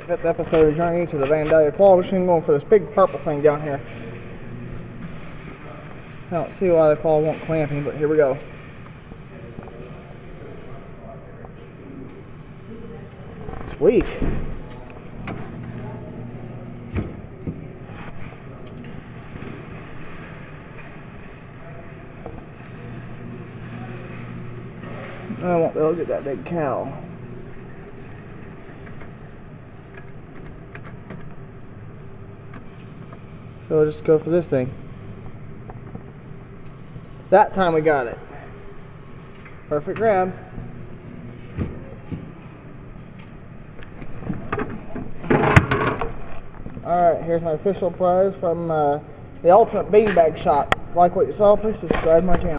5th episode of Journey to the Vandalia claw machine, going for this big purple thing down here. I don't see why the claw won't clamp me, but here we go. Sweet. I won't be able to get that big cow. So we'll just go for this thing. That time we got it. Perfect grab. Alright, here's my official prize from the Ultimate Beanbag Shot. Like what you saw, please subscribe to my channel.